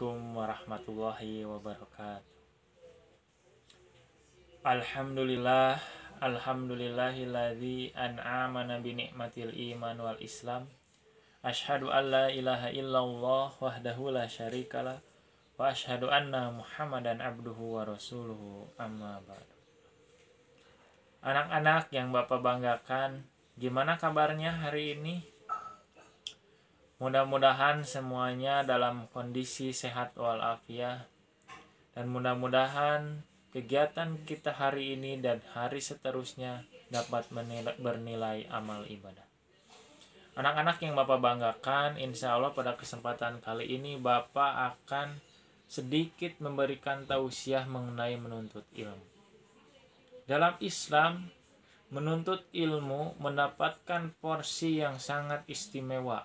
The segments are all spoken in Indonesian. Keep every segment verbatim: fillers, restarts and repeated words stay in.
Assalamualaikum warahmatullahi wabarakatuh. Alhamdulillah, alhamdulillahilladzi an'amana bi ni'matil iman wal islam. Asyhadu an la ilaha illallah wahdahu la syarikalah wa asyhadu anna Muhammadan abduhu wa rasuluhu, amma ba'du. Anak-anak yang Bapak banggakan, gimana kabarnya hari ini? Mudah-mudahan semuanya dalam kondisi sehat walafiat, dan mudah-mudahan kegiatan kita hari ini dan hari seterusnya dapat menilai, bernilai amal ibadah. Anak-anak yang Bapak banggakan, insya Allah pada kesempatan kali ini Bapak akan sedikit memberikan tausiah mengenai menuntut ilmu. Dalam Islam, menuntut ilmu mendapatkan porsi yang sangat istimewa.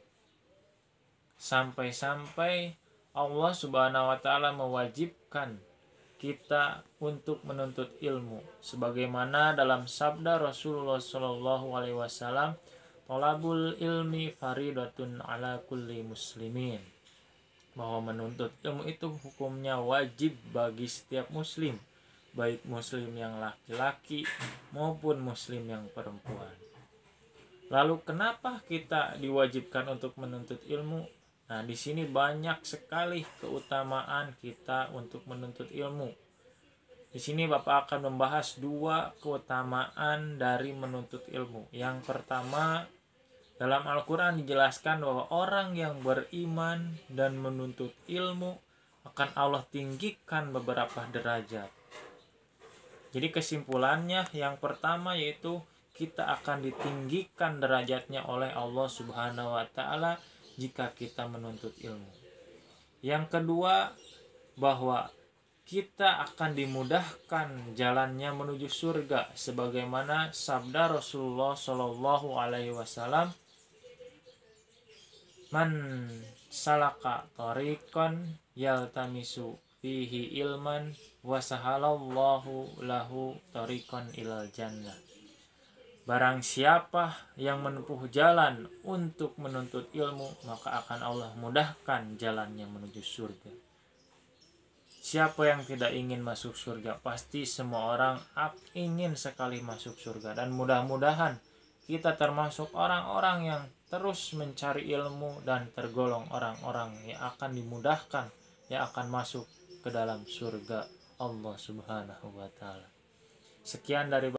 Sampai-sampai Allah Subhanahu wa taala mewajibkan kita untuk menuntut ilmu, sebagaimana dalam sabda Rasulullah shallallahu alaihi wasallam, "Thalabul ilmi faridatun ala kulli muslimin." Bahwa menuntut ilmu itu hukumnya wajib bagi setiap muslim, baik muslim yang laki-laki maupun muslim yang perempuan. Lalu kenapa kita diwajibkan untuk menuntut ilmu? Nah, di sini banyak sekali keutamaan kita untuk menuntut ilmu. Di sini Bapak akan membahas dua keutamaan dari menuntut ilmu. Yang pertama, dalam Al-Quran dijelaskan bahwa orang yang beriman dan menuntut ilmu akan Allah tinggikan beberapa derajat. Jadi kesimpulannya yang pertama yaitu kita akan ditinggikan derajatnya oleh Allah Subhanahu wa taala jika kita menuntut ilmu. Yang kedua, bahwa kita akan dimudahkan jalannya menuju surga, sebagaimana sabda Rasulullah shallallahu alaihi wasallam, "Man salaka tariqan yaltamisu fihi ilman wasahalallahu lahu tariqan ilal jannah." Barang siapa yang menempuh jalan untuk menuntut ilmu, maka akan Allah mudahkan jalannya menuju surga. Siapa yang tidak ingin masuk surga? Pasti semua orang ingin sekali masuk surga. Dan mudah-mudahan kita termasuk orang-orang yang terus mencari ilmu dan tergolong orang-orang yang akan dimudahkan, yang akan masuk ke dalam surga Allah Subhanahu wa taala. Sekian dari